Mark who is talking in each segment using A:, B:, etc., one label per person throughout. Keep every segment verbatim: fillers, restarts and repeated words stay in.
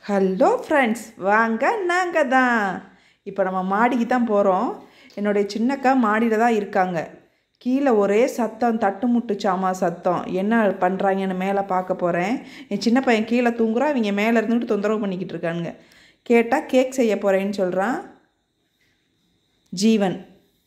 A: Hello friends, வாங்க நாங்கள் தான் இப்போ நம்ம மாடிக்கு தான் போகிறோம். என்னுடைய சின்னக்கா மாடியில் தான் இருக்காங்க. கீழே ஒரே சத்தம், தட்டு முட்டு சாமா சத்தம். என்ன பண்ணுறாங்கன்னு மேலே பார்க்க போகிறேன். என் சின்ன பையன் கீழே தூங்குறான், இவங்க மேலே இருந்துட்டு தொந்தரவு பண்ணிக்கிட்டு இருக்கானுங்க. கேட்டால் கேக் செய்ய போகிறேன்னு சொல்கிறான் ஜீவன்.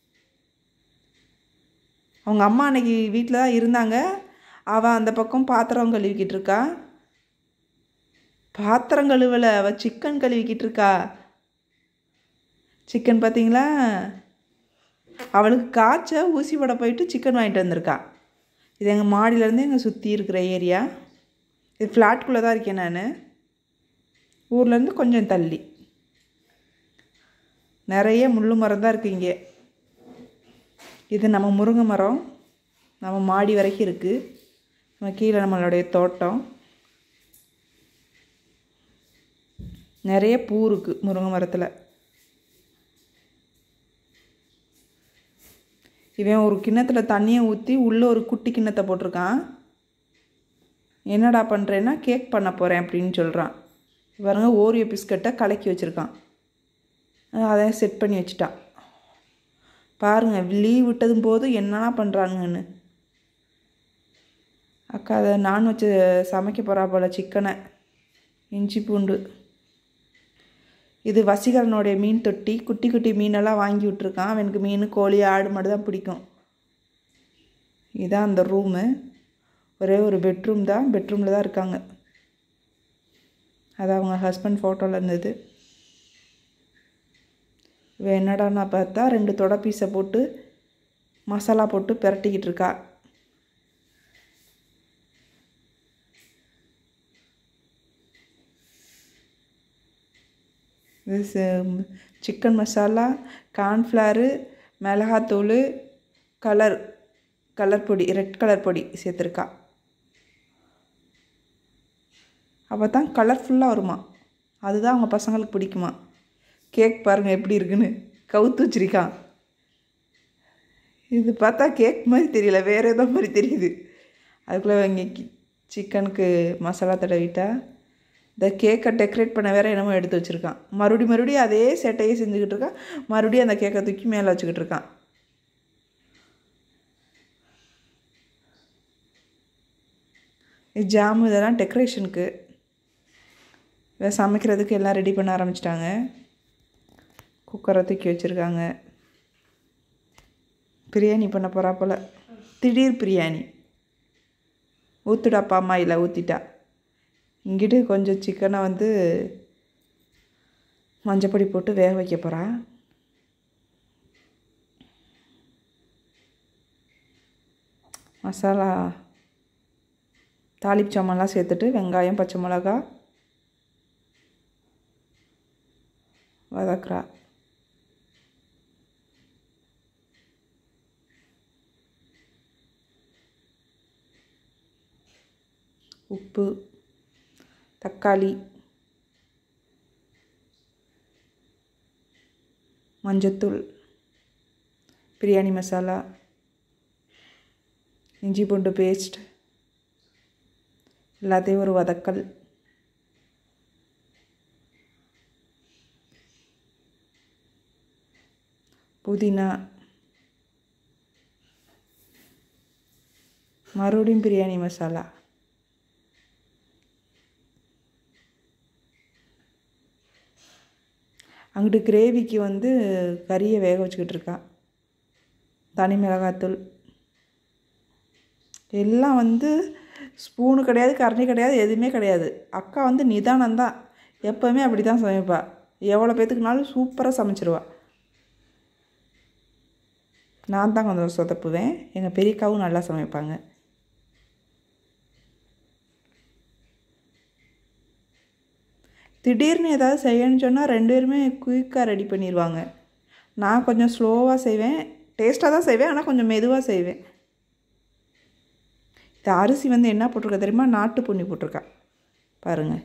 A: அவங்க அம்மா அன்னைக்கு வீட்டில் தான் இருந்தாங்க. அவள் அந்த பக்கம் பாத்திரம் கழுவிக்கிட்டு இருக்கா. பாத்திரம் கழுவலை, அவள் சிக்கன் கழுவிக்கிட்டு இருக்கா. சிக்கன் பார்த்தீங்களா? அவளுக்கு காய்ச்ச ஊசி போட போயிட்டு சிக்கன் வாங்கிட்டு வந்திருக்கா. இது எங்கள் மாடியிலேருந்து எங்கள் சுற்றி இருக்கிற ஏரியா. இது ஃப்ளாட்குள்ளே தான் இருக்கேன் நான். ஊர்லேருந்து கொஞ்சம் தள்ளி நிறைய முள் மரம் தான் இருக்குது இங்கே. இது நம்ம முருங்கை மரம், நம்ம மாடி வரைக்கும் இருக்குது. நம்ம கீழே நம்மளுடைய தோட்டம். நிறைய பூ இருக்குது முருங்கை மரத்தில். இவன் ஒரு கிண்ணத்தில் தண்ணியை ஊற்றி உள்ளே ஒரு குட்டி கிண்ணத்தை போட்டிருக்கான். என்னடா பண்ணுறேன்னா கேக் பண்ண போகிறேன் அப்படின்னு சொல்கிறான். பாருங்க, ஓரியோ பிஸ்கட்டை கலக்கி வச்சுருக்கான். அதை செட் பண்ணி வச்சுட்டான். பாருங்கள், லீவ் விட்டதும் போது என்னென்னா பண்ணுறானுங்கன்னு. அக்கா அதை நான் வச்சு சமைக்க போகிறா போல் சிக்கனை. இஞ்சி பூண்டு. இது வசீகரனுடைய மீன் தொட்டி. குட்டி குட்டி மீனெல்லாம் வாங்கி விட்ருக்கான். அவனுக்கு மீன், கோழி, ஆடு மாடு தான் பிடிக்கும். இதுதான் அந்த ரூமு. ஒரே ஒரு பெட்ரூம் தான். பெட்ரூமில் தான் இருக்காங்க. அது அவங்க ஹஸ்பண்ட் ஃபோட்டோவில் இருந்தது. இவ என்னடான்னா பார்த்தா ரெண்டு தொடை பீஸை போட்டு மசாலா போட்டு பிரட்டிக்கிட்டு இருக்கா. இது சிக்கன் மசாலா, கார்ன்ஃப்ளவரு, மிளகாத்தூள், கலர் கலர் பொடி, ரெட் கலர் பொடி சேர்த்துருக்கா. அப்போ தான் கலர்ஃபுல்லாக வருமா. அதுதான் அவங்க பசங்களுக்கு பிடிக்குமா. கேக் பாருங்கள் எப்படி இருக்குன்னு கவுத்து வச்சிருக்கான். இது பார்த்தா கேக் மாதிரி தெரியல, வேறு ஏதோ மாதிரி தெரியுது. அதுக்குள்ளே இங்கே சிக்கனுக்கு மசாலா தடவிட்டா. இந்த கேக்கை டெக்கரேட் பண்ண வேறு என்னமோ எடுத்து வச்சுருக்கான். மறுபடி மறுபடியும் அதே சேட்டையே செஞ்சுக்கிட்டு இருக்கான். மறுபடியும் அந்த கேக்கை தூக்கி மேலே வச்சுக்கிட்டு இருக்கான். இது ஜாமு, இதெல்லாம் டெக்கரேஷனுக்கு. இதை சமைக்கிறதுக்கு எல்லாம் ரெடி பண்ண ஆரம்பிச்சிட்டாங்க. குக்கரை தூக்கி வச்சுருக்காங்க. பிரியாணி பண்ண போகிறா போல். திடீர் பிரியாணி. ஊற்றுடாப்பா அம்மா, இல்லை ஊற்றிட்டா. இங்கிட்டு கொஞ்சம் சிக்கனை வந்து மஞ்சப்பொடி போட்டு வேக வைக்க போகிறா. மசாலா தாளிப்பு சாமான்லாம் சேர்த்துட்டு வெங்காயம், பச்சை மிளகா வதக்குறா. உப்பு, தக்காளி, மஞ்சத்தூள், பிரியாணி மசாலா, இஞ்சி பூண்டு பேஸ்ட் எல்லாத்தையும் ஒரு வதக்கல். புதினா, மறுபடியும் பிரியாணி மசாலா. அங்கிட்டு கிரேவிக்கு வந்து கறியை வேக வச்சுக்கிட்டு இருக்கா. தனி மிளகாத்தூள் எல்லாம் வந்து ஸ்பூனு கிடையாது, கரண்டி கிடையாது, எதுவுமே கிடையாது. அக்கா வந்து நிதானம்தான். எப்போவுமே அப்படி தான் சமைப்பா. எவ்வளோ பேத்துக்குனாலும் சூப்பராக சமைச்சிருவா. நான் தான் கொஞ்சம் சொதப்புவேன். எங்கள் பெரியக்காவும் நல்லா சமைப்பாங்க. திடீர்னு ஏதாவது செய்யணும்னு சொன்னால் ரெண்டு பேருமே குயிக்காக ரெடி பண்ணிடுவாங்க. நான் கொஞ்சம் ஸ்லோவாக செய்வேன். டேஸ்ட்டாக தான் செய்வேன், ஆனால் கொஞ்சம் மெதுவாக செய்வேன். இந்த அரிசி வந்து என்ன போட்டிருக்கா தெரியுமா? நாட்டு பொன்னி போட்டிருக்கா. பாருங்கள்.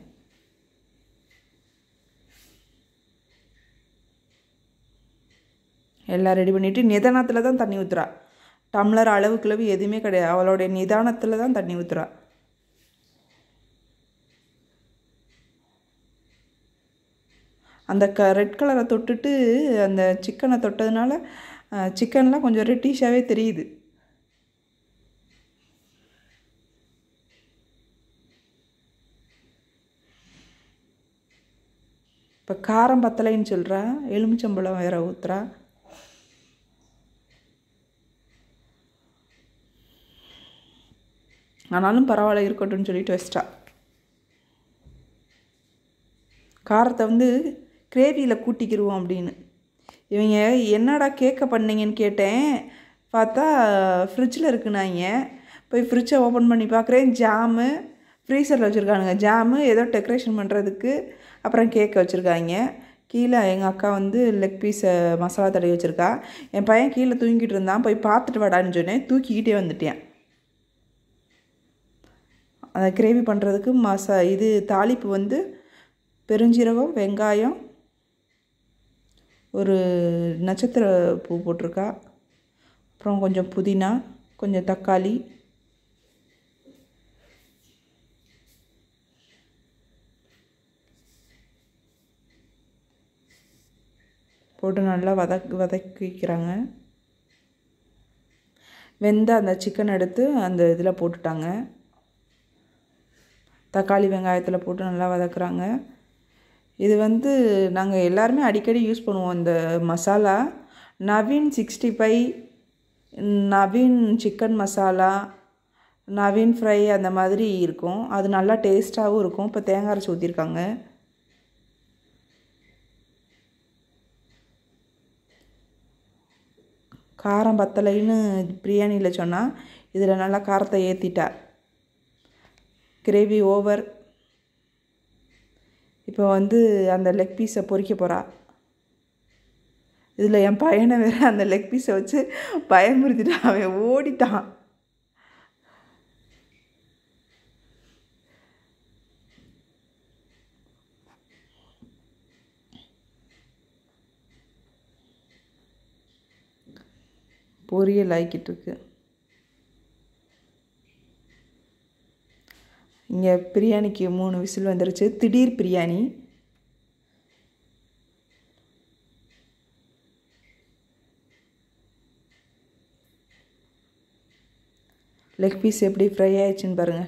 A: எல்லாம் ரெடி பண்ணிவிட்டு நிதானத்தில் தான் தண்ணி ஊற்றுறா. டம்ளர் அளவு கிளவு எதுவுமே கிடையாது. அவளுடைய நிதானத்தில் தான் தண்ணி ஊற்றுறா. அந்த க ரெட் கலரை தொட்டுட்டு அந்த சிக்கனை தொட்டதுனால சிக்கன்லாம் கொஞ்சம் ரெட்டிஷாகவே தெரியுது. இப்போ காரம் பத்தலைன்னு சொல்கிறா, எலுமிச்சம்பழம் வேற ஊற்றுறா. ஆனாலும் பரவாயில்ல இருக்கட்டும்னு சொல்லிட்டு வச்சிட்டா. காரத்தை வந்து கிரேவியில் கூட்டிக்கிடுவோம் அப்படின்னு. இவங்க என்னடா கேட்க பண்ணீங்கன்னு கேட்டேன். பார்த்தா ஃப்ரிட்ஜில் இருக்குனாங்க. போய் ஃப்ரிட்ஜை ஓப்பன் பண்ணி பார்க்குறேன், ஜாமு ஃப்ரீசரில் வச்சுருக்கானுங்க. ஜாமு ஏதோ டெக்கரேஷன் பண்ணுறதுக்கு, அப்புறம் கேக் வச்சுருக்காங்க. கீழே எங்கள் அக்கா வந்து லெக் பீஸை மசாலா தடவி வச்சுருக்கா. என் பையன் கீழே தூங்கிட்டு இருந்தான், போய் பார்த்துட்டு வாடான்னு சொன்னேன். தூக்கிக்கிட்டே வந்துட்டேன். அந்த கிரேவி பண்ணுறதுக்கு மசா இது தாளிப்பு வந்து பெருஞ்சீரகம், வெங்காயம், ஒரு நட்சத்திர பூ போட்டிருக்கா, அப்புறம் கொஞ்சம் புதினா, கொஞ்சம் தக்காளி, போட்டு நல்லா வதக் வதக்கிக்கிறாங்க. வெந்த அந்த சிக்கன் எடுத்து அந்த இதில் போட்டுட்டாங்க. தக்காளி வெங்காயத்தில் போட்டு நல்லா வதக்குறாங்க. இது வந்து நாங்கள் எல்லாருமே அடிக்கடி யூஸ் பண்ணுவோம் இந்த மசாலா. Naveen sixty five, Naveen chicken masala, Naveen fry அந்த மாதிரி இருக்கும். அது நல்லா டேஸ்ட்டாகவும் இருக்கும். இப்போ தேங்காய் அரைச்சி ஊற்றிருக்காங்க. காரம் பத்தலைன்னு பிரியாணியில் சொன்னால் இதில் நல்லா காரத்தை ஏற்றிட்டா. Gravy over. இப்போ வந்து அந்த லெக் பீஸை பொரிக்க போகிறா. இதில் என் பையனை வேறு அந்த லெக் பீஸை வச்சு பயமுறுத்திட்டு அவன் ஓடிட்டான். பொரியல் ஆக்கிட்டு இருக்கு. இங்கே பிரியாணிக்கு மூணு விசில் வந்துருச்சு. திடீர் பிரியாணி. லெக் பீஸ் எப்படி ஃப்ரை ஆயிடுச்சுன்னு பாருங்கள்.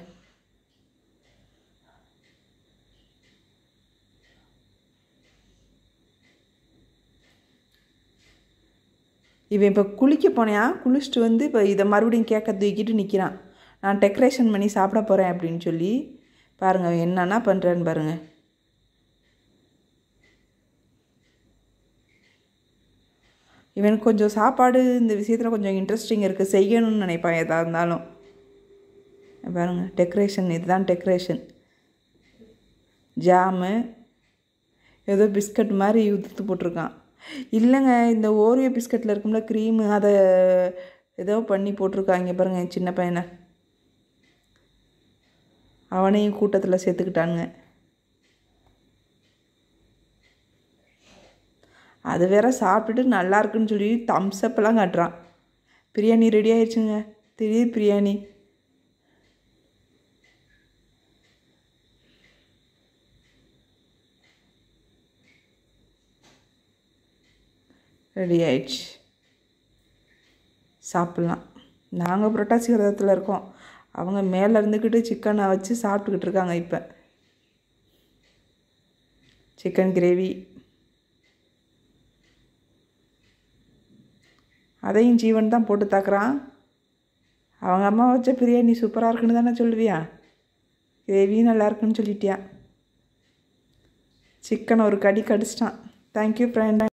A: இவன் இப்போ குளிக்க போனேன். குளிச்சுட்டு வந்து இப்போ இதை மறுபடியும் கேட்க தூக்கிட்டு நிற்கிறான். நான் டெக்கரேஷன் பண்ணி சாப்பிட போகிறேன் அப்படின்னு சொல்லி. பாருங்கள் என்னென்னா பண்ணுறேன்னு பாருங்கள். இவனுக்கு கொஞ்சம் சாப்பாடு இந்த விஷயத்தில் கொஞ்சம் இன்ட்ரெஸ்டிங் இருக்குது. செய்யணும்னு நினைப்பான் எதாக இருந்தாலும். பாருங்கள் டெக்கரேஷன், இதுதான் டெக்கரேஷன். ஜாமு ஏதோ பிஸ்கட் மாதிரி உதுத்து போட்டிருக்கான். இல்லைங்க, இந்த ஓரியோ பிஸ்கட்டில் இருக்கும்ல க்ரீமு, அதை ஏதோ பண்ணி போட்டிருக்காங்க பாருங்கள். என் சின்ன பையனை அவனையும் கூட்டத்தில் சேர்த்துக்கிட்டானுங்க. அது வேற சாப்பிட்டுட்டு நல்லா இருக்குன்னு சொல்லி தம்ஸ் அப்பெல்லாம் காட்டுறான். பிரியாணி ரெடி ஆயிடுச்சுங்க. திடீர் பிரியாணி. ரெடி ஆயிடுச்சு, சாப்பிட்லாம். நாங்கள் புரட்டாசி விரதத்தில் இருக்கோம். அவங்க மேலே இருந்துக்கிட்டு சிக்கனை வச்சு சாப்பிட்டுக்கிட்டு இருக்காங்க. இப்போ சிக்கன் கிரேவி, அதையும் ஜீவன் தான் போட்டு தாக்குறான். அவங்க அம்மா வச்ச பிரியாணி சூப்பராக இருக்குன்னு தானே சொல்லுவியா, கிரேவியும் நல்லா இருக்குன்னு சொல்லிட்டியா. சிக்கன் ஒரு கடி கடிச்சிட்டான். Thank you friend.